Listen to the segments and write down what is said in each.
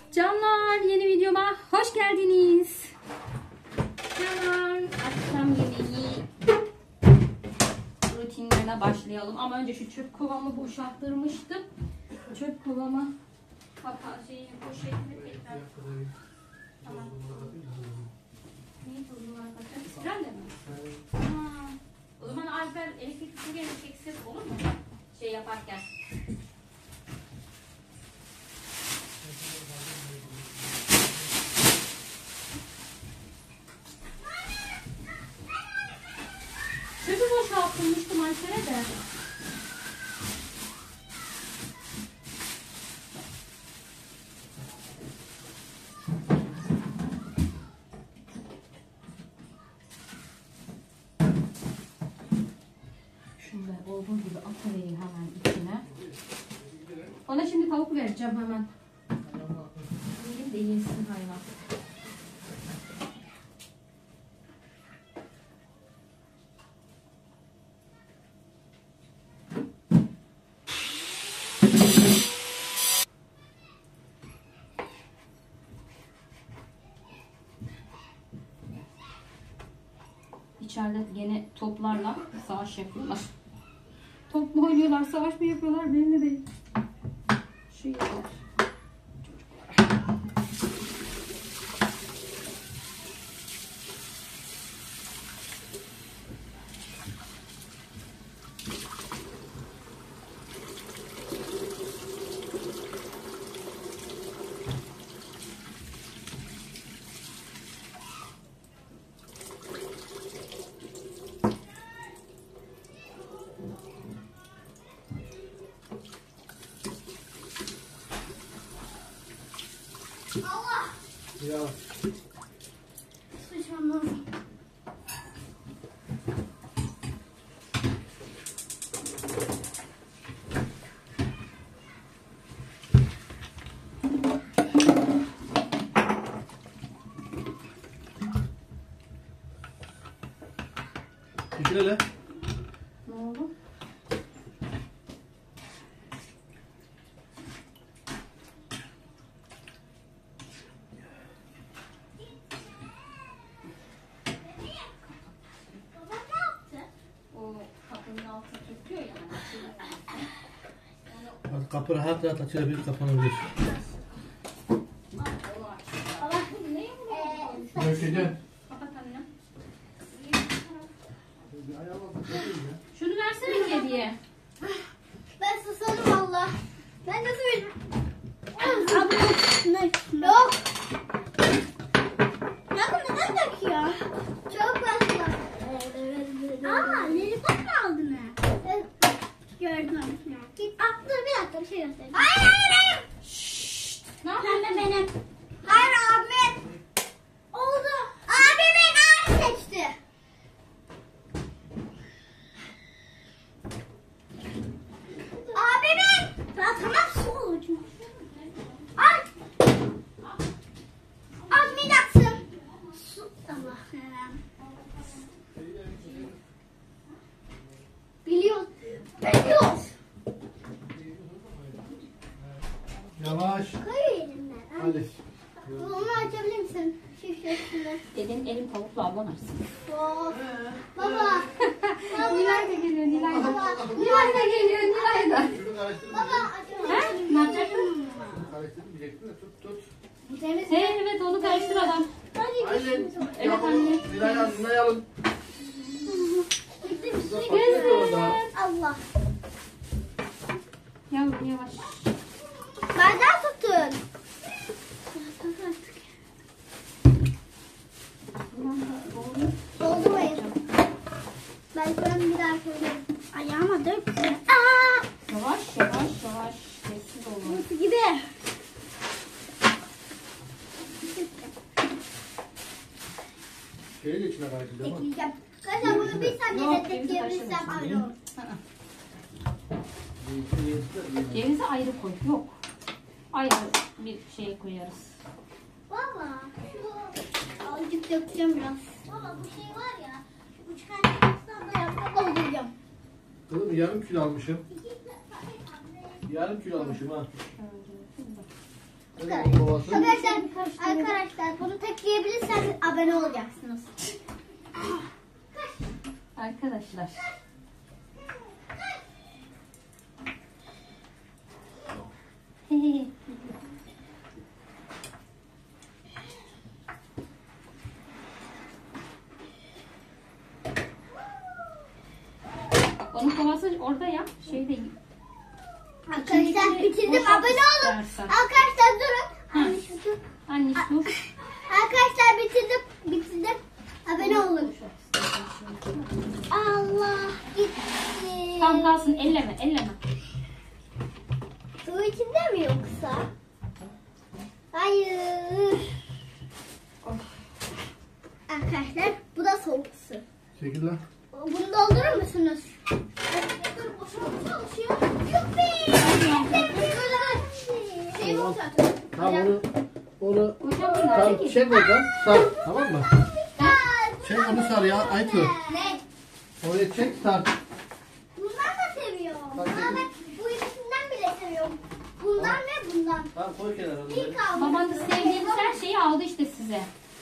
Canlar, yeni videoma hoş geldiniz. Canlar, akşam yemeği rutinlerine başlayalım. Ama önce şu çöp kovamı boşalttırmıştım. Çöp kovama poşetini tekrar. Tamam. Neyi tozunu arkadaşlar? İstiren de mi? O zaman Alper elektrik süpürgeyle çeksin, olur mu? Şey yaparken. Çöpü boşaltmıştım Alper'e de. Şunu da olduğu gibi atıvereyim hemen içine. Ona şimdi tavuk vereceğim hemen. Yiyeyim de yesin hayvan. İçeride gene toplarla savaş yapıyorlar. Top mu oynuyorlar, savaş mı yapıyorlar belli değil. Şu yeter. Allah! Ya. Sıçramam. Şöyle. Ne oldu? Kapı rahat rahat açılabilir, kapanabilir. Dökeceğim. Kapat annem. Şunu versene kediye. Ben susadım valla. Ben nasıl veririm? Yok. Ya bu neden döküyor? Çok başka. Aa, lollipop mu aldın ha? Gördüm. Git. Dur bir dakika bir şey göstereyim. Hayır. Şşşt. Ne Pembe yapıyorsun? benim. Hayır abimin. Oldu. Abimin aynı seçti. Abimin. Ya tamam su olacak. Ay. Açmayacaksın. Su. Allah. Biliyoruz. Biliyoruz. Yavaş. Koy elimden. Hadi. Onu açabilir misin? Şişesini. Elim tavukla ablan açsın. Oh. Baba. Nilay da geliyor, Nilay da. Baba. Nilay da geliyor, Nilay da. Şunu karıştırın. Baba açalım. He? Ne yapacaksın? Karıştırın diyecektin de tut. Temiz. Evet, onu karıştır adam. Hadi Aynen. gidelim. Evet anne. Nilay alın. Kızım. Allah. Yavrum yavaş. Benden tutun. Doldurmayın. Ben bir daha söylerim. Ayağıma dök. Aa! Yavaş yavaş yavaş. Sessiz olun. Nasıl gibi? Şeyi de içine karıştır değil mi? Bekleyeceğim. Kaçar bunu bir saniye Yok, bekleyebilirsem cevizi ayrı olur. Cevizi ayrı koy. Yok. Ayrı bir şey koyarız. Baba şu azıcık dökeceğim biraz. Baba bu şey var ya. Şu üçgen yapısından da yapma dolduracağım. Kızım yarım kilo almışım. Yarım kilo almışım ha. Arkadaşlar bunu tekleyebilirseniz abone olacaksınız. Arkadaşlar. Onun kovası orada ya. Şeyde. Arkadaşlar bitirdim, abone olun. Arkadaşlar durun. Anne dur. Arkadaşlar bitirdim. Abone olun. Allah gitti. Tam kalsın, elleme. Su içinde mi yoksa? Hayır. Arkadaşlar bu da soğuk su. Çekil lan. Bunu doldurur musunuz? Dur boşuna çalışıyor. Yuppi. Şey oldu zaten. Tamam onu Hocam tamam bunlar çek oradan. Sar. Tamam mı? Çek onu sar ya Aytu. Ne? Oraya çek sar. Bundan da seviyorum. Bak, Ama ben bu ikisinden bile seviyorum. Bundan ve bundan. Tamam koy kenara. İlk almışsın. Babanız sevdiğiniz her şeyi aldı işte size.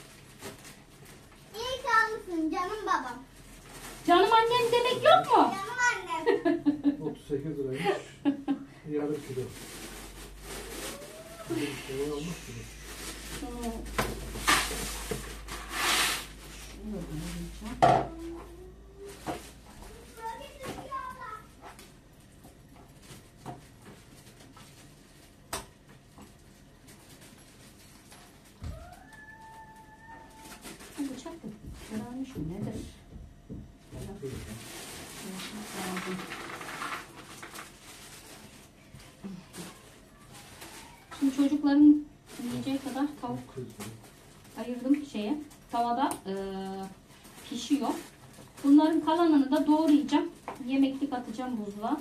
İlk almışsın canım babam. Canım annem demek yok mu? Canım annem. 38 liraymış. Yarım kilo. Şey olmuş gibi. Bıçak mı? Kırılmış mı? Nedir? Şimdi çocukların yiyeceği kadar tavuk ayırdım şeye. Tavada pişiyor. Bunların kalanını da doğrayacağım. Yemeklik atacağım buzluğa.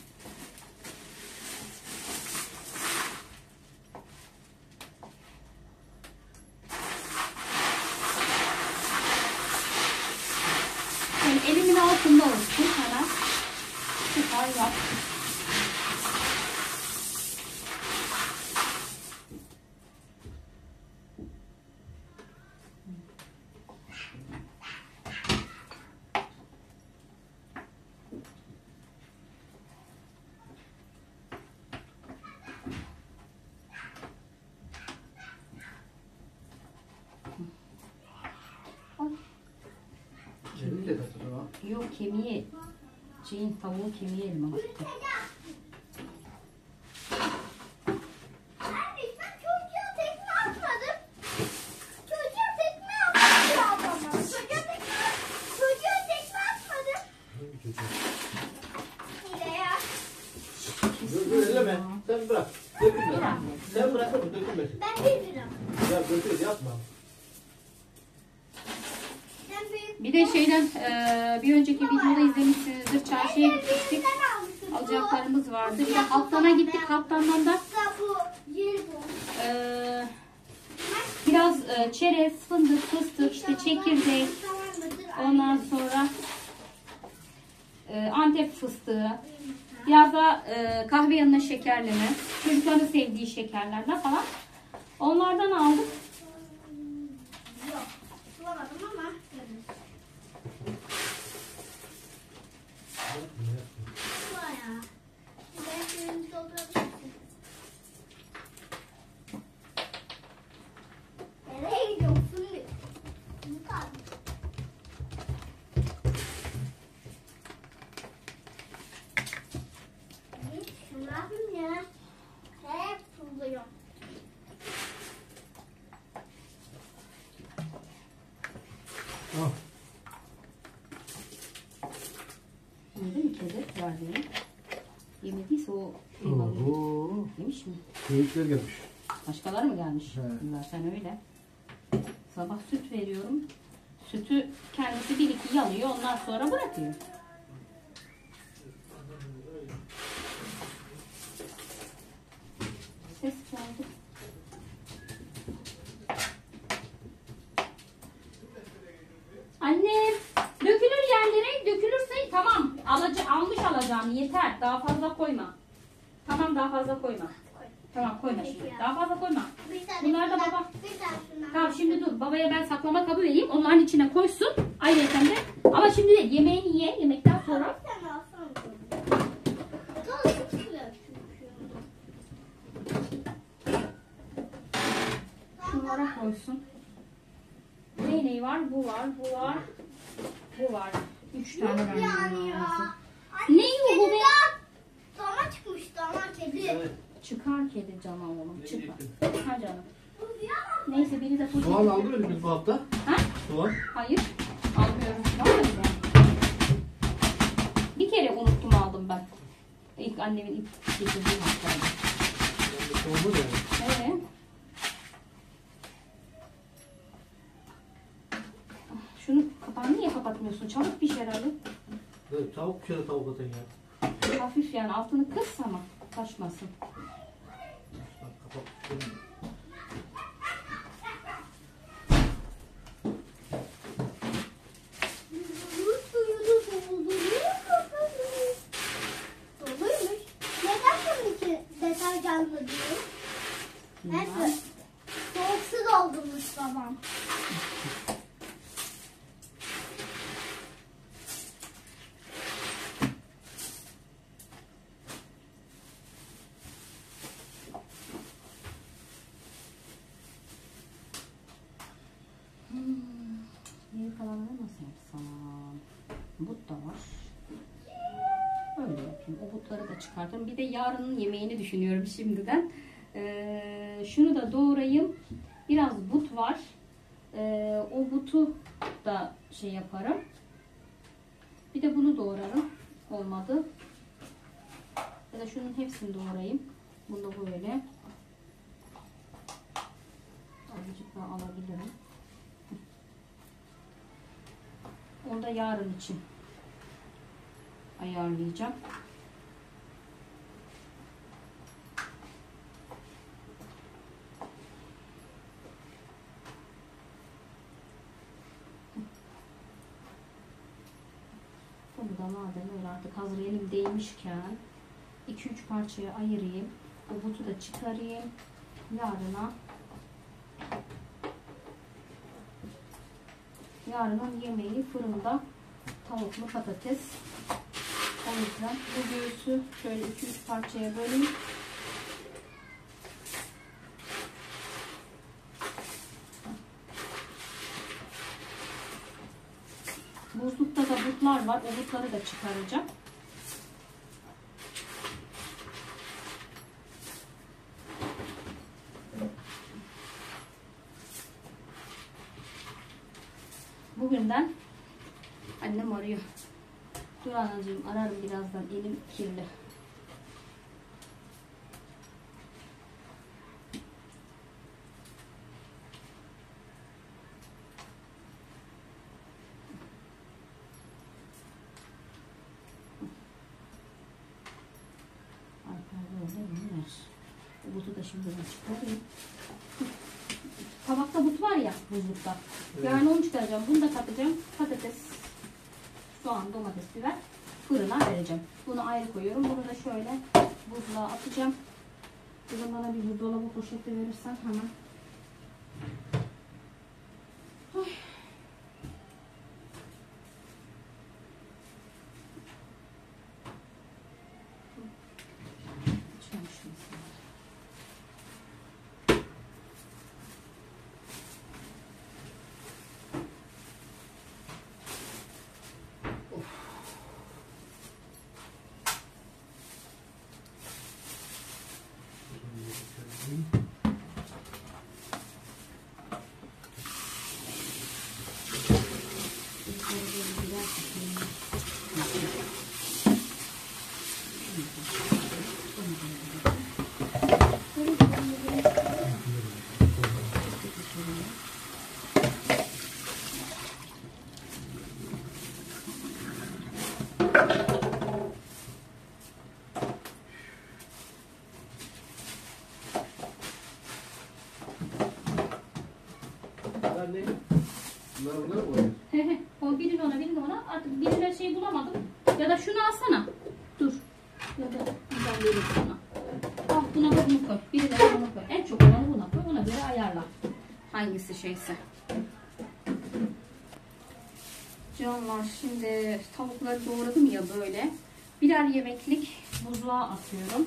Yani elimin altında olsun hemen. Süper yap. Elini de katır ama. Yok kemiği. Tavuğun kemiği elime baktı. Anne ben çocuğa tekme atmadım. Çocuğa tekme atmadım. Çocuğa tekme atmadım. Hile ya. Dur elleme. Sen bırak. Dökülme. Sen bırak ama dökülmesin. Ben 1 lira. Ya dökül yapma. Sen büyük. Bir de şeyden bir önceki videoda izlemişsinizdir. Çarşıya gitmiştik. Alacaklarımız vardı. Bir de Halktan'a gittik. Halktan'dan da Bu, bu. biraz çerez, fındık, fıstık, işte çekirdek, ondan sonra Antep fıstığı, biraz da kahve yanına şekerleme, çocukların sevdiği şekerlerden falan. Onlardan aldık. Yok. Bulamadım ama. Bayağı. Ben suyunu doldurabilirsin. Nereye gidiyorsun? Bu kadar. Şunu yapayım ya. Hep buluyor. Al. Yedi mi kedi verdiğini? Yemediyse o eyvallah. Oo. Yemiş mi? Büyükler gelmiş. Başkaları mı gelmiş? He. Zaten öyle. Sabah süt veriyorum. Sütü kendisi bir iki yalıyor. Ondan sonra bırakıyor. Ses geldi. Annem, dökülür yerlere, dökülürse tamam. Almış alacağım yeter. Daha fazla koyma. Tamam, daha fazla koyma. Tamam koyma şimdi. Daha fazla koyma. Bir tane Bunlar da şundan, baba. bir tane şundan. Tamam şimdi dur. Babaya ben saklama kabı vereyim. Onların içine koysun. Ayrıca de. Ama şimdi değil. Yemeğini ye. Yemekten sonra. Bir tane alsana. Tadı çok güzel çünkü. Şunlara koysun. Neyi var? Bu var. Bu var. Bu var. 3 tane Yani vermem ya. lazım. Anne, Ne yuhu be? kediden dana çıkmış dana kedi. Evet. Çıkar kedi canım oğlum. Ne Çıkar. diyecektin? Ha canım. Bu ya. Neyse biri de poşet. Soğan aldın mı biz bu hafta? Ha? Soğan. Hayır. Almıyorum. Var mı bize? Bir kere unuttum aldım ben. İlk annemin ilk getirdiği haftaydı. Soğan var yani. Evet. Şunu kapağını niye kapatmıyorsun? Çabuk pişer Ali. Evet, tavuk pişirdi tavuk atın ya. Hafif yani altını kıs ama taşmasın. Bak kapak pişirdim. Doluymuş. Neden bunun için deterjanlı diyor? Neyse. Soğuk su doldurmuş babam. Geri kalanları nasıl yapsam? But da var. Öyle yapayım. O butları da çıkartırım. Bir de yarının yemeğini düşünüyorum şimdiden. Şunu da doğrayayım. Biraz but var. O butu da şey yaparım. Bir de bunu doğrarım. Olmadı. Ya da şunun hepsini doğrayayım. Bunu da böyle. Azıcık daha alabilirim. Onu da yarın için ayarlayacağım. Bunu da madem öyle artık hazır elimdeymişken 2-3 parçaya ayırayım. Bu butu da çıkarayım. Yarının yemeği fırında tavuklu patates. O yüzden bu göğsü şöyle 2-3 parçaya böleyim. Buzlukta da butlar var. O butları da çıkaracağım. Bugünden annem arıyor. Dur anacığım ararım birazdan. Elim kirli. Bu butu da şimdi çıkarayım. Tabakta but var ya buzlukta. Evet. Yani onu çıkaracağım. Bunu da katacağım. Patates, soğan, domates, biber fırına vereceğim. Bunu ayrı koyuyorum. Bunu da şöyle buzluğa atacağım. Kızım bana bir buzdolabı poşeti verirsen hemen. Ay. Açıyorum şunu sana. Bunlar ne? Bunlar mı oluyor? O birini ona birini ona artık birine şey bulamadım. Ya da şunu alsana. Dur. Ya da buradan vereyim sana. Al buna da bunu koy. Biri de hangisi şeyse. Canlar, şimdi tavukları doğradım ya böyle. Birer yemeklik buzluğa atıyorum.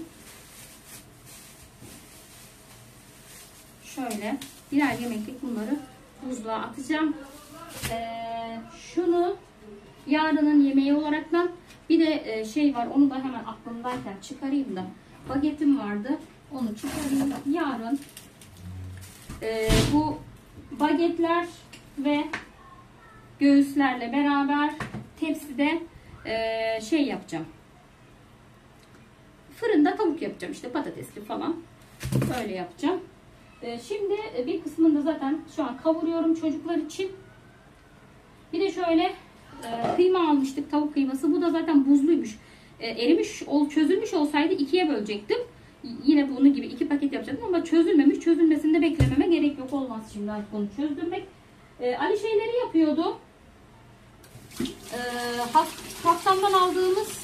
Şöyle birer yemeklik bunları buzluğa atacağım. Şunu yarının yemeği olaraktan bir de şey var, onu da hemen aklımdayken çıkarayım da, bagetim vardı, onu çıkarayım. Yarın bu bagetler ve göğüslerle beraber tepside şey yapacağım. Fırında tavuk yapacağım, işte patatesli falan. Böyle yapacağım. Şimdi bir kısmını da zaten şu an kavuruyorum çocuklar için. Bir de şöyle kıyma almıştık, tavuk kıyması. Bu da zaten buzluymuş. Erimiş, çözülmüş olsaydı ikiye bölecektim. Yine bunun gibi 2 paket yapacaktım ama çözülmemiş. Çözülmesini de beklememe gerek yok. Olmaz şimdi artık onu çözdürmek. Ali şeyleri yapıyordu. Haftamdan aldığımız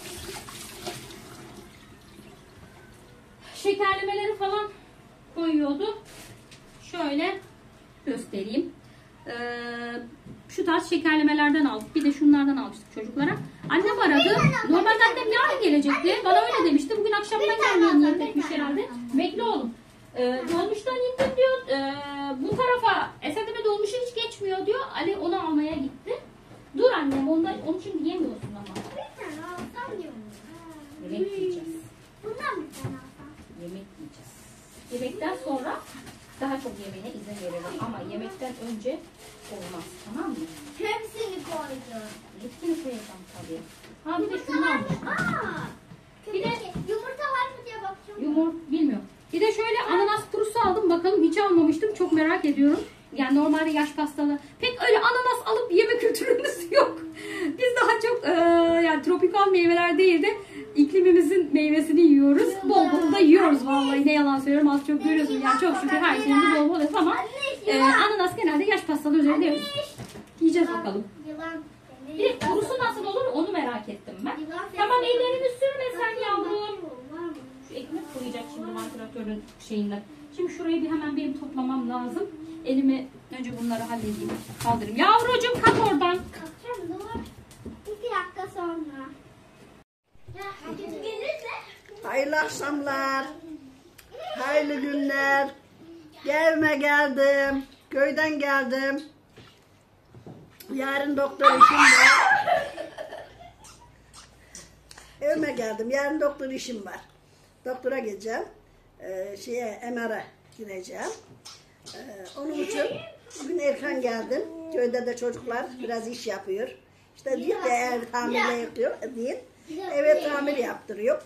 şekerlemeleri falan koyuyordu. Şöyle göstereyim. Şu tarz şekerlemelerden aldık. Bir de şunlardan almıştık çocuklara. Annem aradı. Normalde annem yarın gelecekti. Bana öyle demişti. Bugün akşamdan gelmeyi niyet etmiş herhalde. Bekle oğlum. Dolmuştan indim diyor. Bu tarafa Esedime dolmuşu hiç geçmiyor diyor. Ali onu almaya gitti. Dur annem, onu şimdi yemiyorsun ama. Bir tane alsam diyorum. Yemek yiyeceğiz. Bundan bir tane alsam. Yemek yiyeceğiz. Yemekten sonra daha çok yemeğine izin veririm. Ama yemekten önce olmaz. Tamam mı? Hepsini koydum. Hepsini koyacağım tabii. Ha bir de şunu almıştım. Bir de yumurta var mı diye bakacağım. Bilmiyorum. Bir de şöyle ananas kurusu aldım. Bakalım, hiç almamıştım. Çok merak ediyorum. Yani normalde yaş pastalı pek öyle ananas alıp yeme kültürümüz yok. Biz daha çok yani tropikal meyveler değil de iklimimizin meyvesini yiyoruz. Bol bol da yiyoruz vallahi. Ne yalan söylüyorum, az çok görüyorsun. Yani çok şükür her şeyimizi bol bol yiyoruz ama ananas genelde yaş pastalı üzerinde yiyoruz. Yiyeceğiz bakalım. Bir de kurusu nasıl olur onu merak ettim ben. Tamam, ellerini sürme sen yavrum. Şu ekmek koyacak şimdi vantilatörün şeyinden. Şimdi şurayı bir hemen benim toplamam lazım. Elimi önce bunları halledeyim. Kaldırayım. Yavrucuğum kalk oradan. Kalkacağım, dur. 2 dakika sonra. Ya herkes gelirse. Hayırlı akşamlar, hayırlı günler. Evime geldim, köyden geldim. Yarın doktor işim var. Evime geldim, yarın doktor işim var. Doktora gideceğim, MR'a gireceğim. Onun için bugün erken geldim. Köyde de çocuklar biraz iş yapıyor. İşte diyor ki ev tamiri yapıyor değil. Evet, tamir yaptırıyor.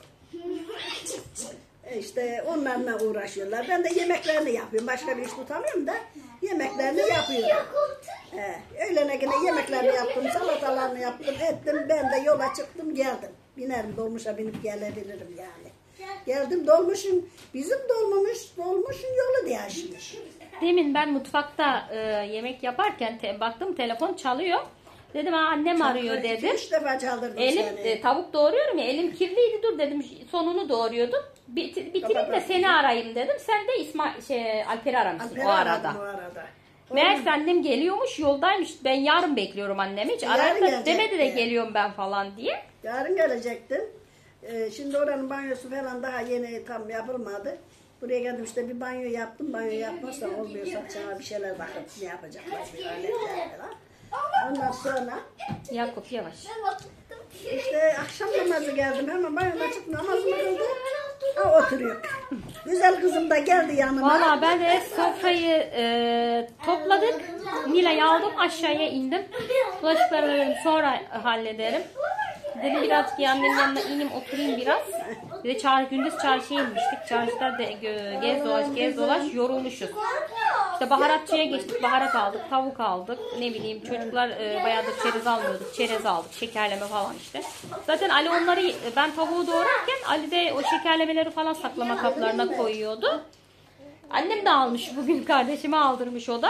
İşte onlarla uğraşıyorlar. Ben de yemeklerini yapıyorum. Başka bir iş tutamıyorum da yemeklerini yapıyorum. Öğlene yine yemeklerini yaptım, salatalarını yaptım, ettim. Ben de yola çıktım, geldim. Binerim, dolmuşa binip gelebilirim yani. Geldim, bizim dolmuşun yolu değişmiş. Demin ben mutfakta yemek yaparken baktım telefon çalıyor. Dedim annem arıyor dedim. 2-3 defa çaldırdım Elim seni. tavuk doğruyorum ya, elim kirliydi, dur dedim sonunu doğruyordum. Bitireyim de seni arayayım dedim. Sen de Alper'i aramışsın o arada. Meğerse annem geliyormuş, yoldaymış. Ben yarın bekliyorum annemi. Hiç arayıp da demedi de geliyorum ben falan diye. Yarın gelecektim. Şimdi oranın banyosu falan daha yeni tam yapılmadı. Buraya geldim, işte bir banyo yaptım. Banyo yapmazsam olmuyorsa sana bir şeyler bakıp ne yapacaklar, bir aletler falan. Ondan sonra Yakup yavaş. işte akşam namazı geldim, hemen banyoda çıktım, namazımı kıldım. Oturuyor. Güzel kızım da geldi yanıma. Valla ben de sofrayı topladık. Nilay'ı aldım, aşağıya indim. Bulaşıkları da dedim sonra hallederim. Dedim birazcık annemin yanına ineyim, oturayım biraz. Bir de gündüz çarşıya inmiştik. Çarşıda da gez dolaş yorulmuşuz. İşte baharatçıya geçtik, baharat aldık, tavuk aldık. Ne bileyim, çocuklar bayağıdır çerez almıyorduk. Çerez aldık, şekerleme falan işte. Zaten Ali onları, ben tavuğu doğrarken Ali de o şekerlemeleri falan saklama kaplarına koyuyordu. Annem de almış bugün, kardeşime aldırmış o da.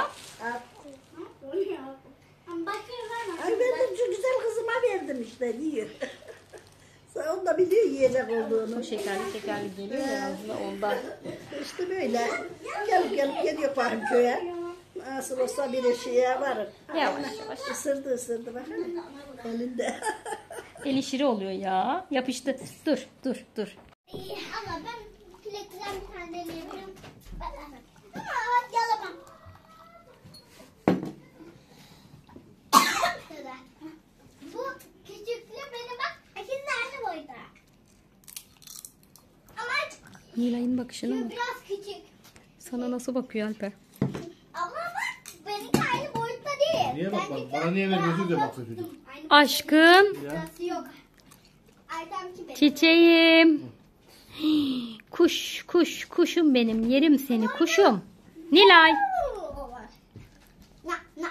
Ay ben de şu güzel kızıma verdim işte, diyor. O da biliyor yiyecek olduğunu. O şekerli geliyor ya, ondan. İşte böyle gelip gidiyor bakayım köye. Nasıl olsa bir şeye varır. Yavaş yavaş. Isırdı bakın. Elinde. El işiri oluyor ya. Yapıştı. Dur. Ama ben çilekten bir tane deneyebilirim. Ama yalamam. Bu küçüklüğü benim bak. İkisi de aynı boyda. Ama Nilay'ın bakışına şu bak. biraz küçük. Sana nasıl bakıyor Alper? Ama bak benimki aynı boyutta değil. Niye bak Benimki bana niye daha vermiyorsun diye uzak bakıyor çocuk. tuttum. Aynı Aşkım. burası yok. Aytemki benim. Çiçeğim. Kuşum benim. Yerim seni kuşum. Nilay. Na.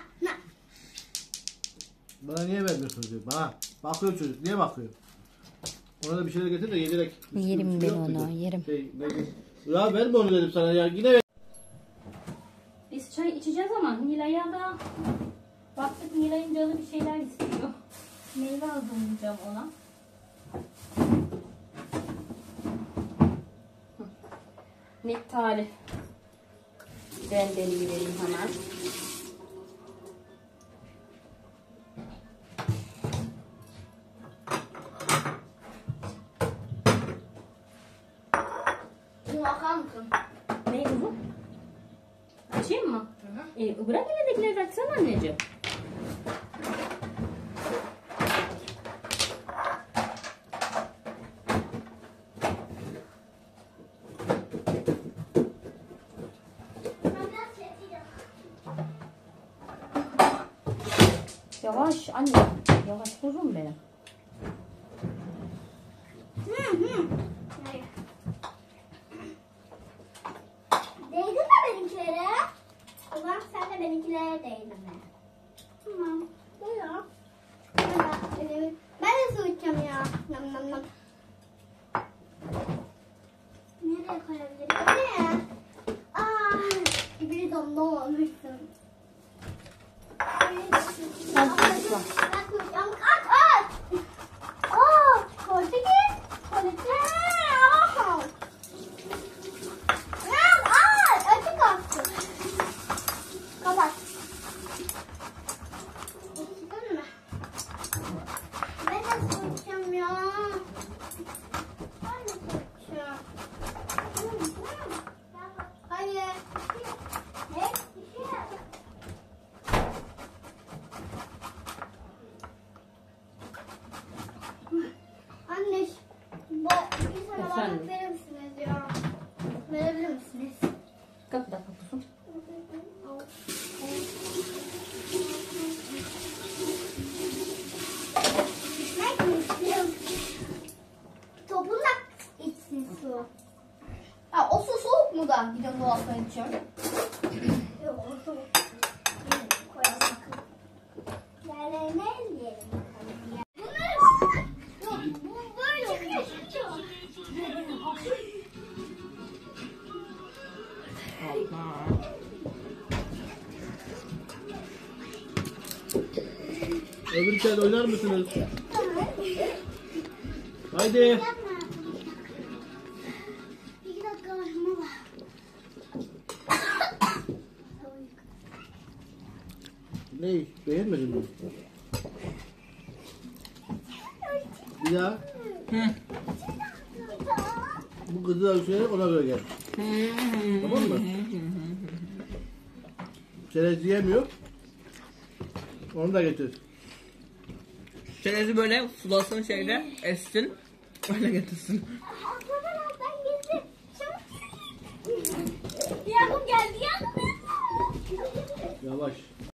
Bana niye vermiyorsun diyor. Bana. Bakıyor çocuk. Niye bakıyor? Ona da bir şeyler getir de yedirek. Yerim ben Yok onu, dedi. yerim. Ya verme onu dedim sana ya. Yine ver. Biz çay içeceğiz ama Nilay'a da baktık Nilay'ın canı bir şeyler istiyor. Meyve hazırlayacağım ona. Nektari. Rendeleyivereyim hemen. Bunu bakar mısın? Ne bu? Açayım mı? Bırak elindekileri açsana anneciğim. Yavaş anne. Yavaş kuzum benim. Hayır. Değdin mi benimkilere? O zaman sen de benimkilere değdin mi? Tamam. Buyur. Ben de su içeceğim ya. Nam. Nereye koyabilirim? Nereye? Bir damla olmuşsun. Hayır. Ne? Anne, bir sana Efendim? bardak verir misiniz ya? Verebilir misiniz? Kapıda kapısın. Ne istiyorum? Topun da içsin su. Ha, o su soğuk mu da gidiyorum dolaptan içiyorum? Yok, o soğuk. Koyalım bakalım. Yerlerine elleyelim bakalım ya. Bunları... Yok, bu böyle oluyor. Öbür kere oynar mısınız? Haydi. Yapma. 2 dakika var ama bak. Ne? Beğenmedin mi? Bir daha. Bu kızı da şey ona göre gel. Tamam mı? Çerez yiyemiyor. Onu da getir. Çerezi böyle sulasın şeyde, essin, öyle getirsin. Yardım geldi, yardım. Yavaş.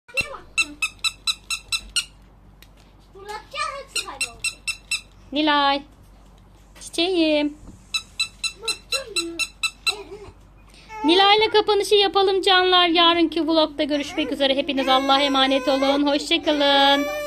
Fırlatacağım, hepsi kayboldu. Nilay. Çiçeğim. Nilay'la kapanışı yapalım canlar. Yarınki vlogda görüşmek üzere. Hepiniz Allah'a emanet olun. Hoşçakalın.